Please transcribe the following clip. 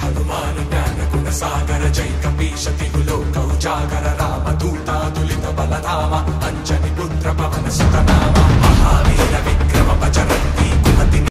హనుమాన్ జ్ఞాన గుణ సాగర జై కపీశ తిహులోక ఉజాగర రామ దూతాతులిత బలధామ